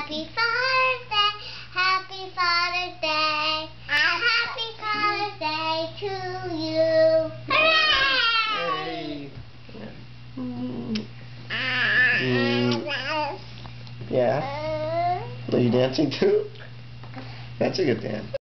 Happy Father's Day, Happy Father's Day, Happy Father's Day to you. Hooray! Yeah. Are you dancing too? That's a good dance.